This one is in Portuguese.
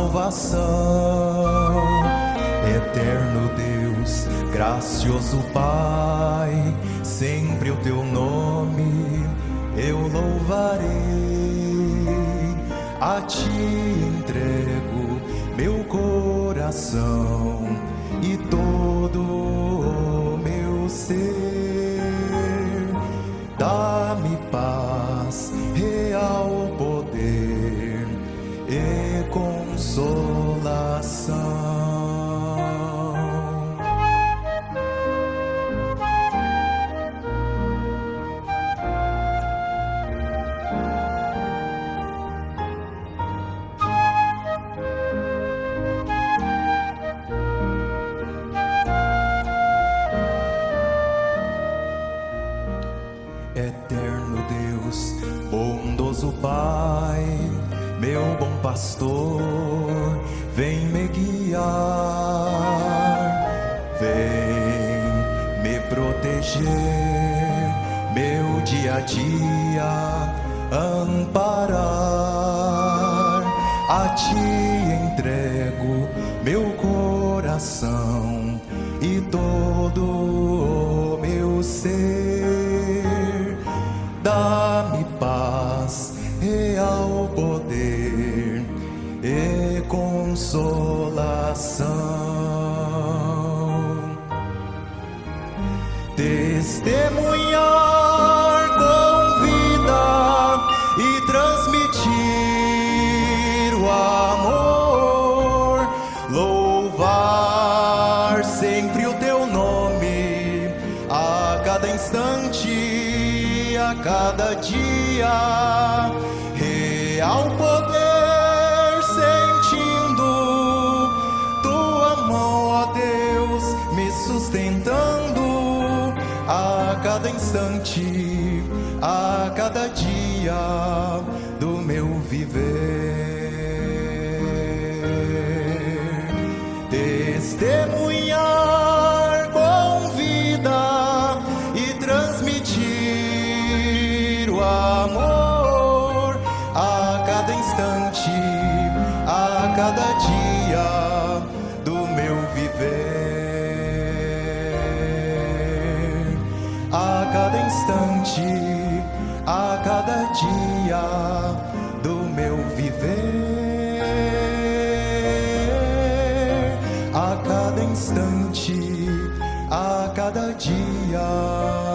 salvação. Eterno Deus, gracioso Pai, sempre o teu nome eu louvarei. A ti entrego meu coração e todo o meu ser. Dá-me paz, real poder e consolação. Eterno Deus, bondoso Pai, meu bom pastor, vem me guiar, vem me proteger, meu dia a dia amparar. A ti entrego meu coração e todo o meu ser. Dá-me paz, real poder e consolação. Testemunhar com vida e transmitir o amor, louvar sempre o teu nome a cada instante, a cada dia, real poder sentindo tua mão, ó Deus, me sustentando a cada instante, a cada dia do meu viver. Testemunhar com vida e transmitir o amor a cada instante, a cada dia do meu viver. A cada instante, a cada dia do meu viver. A cada instante, a cada dia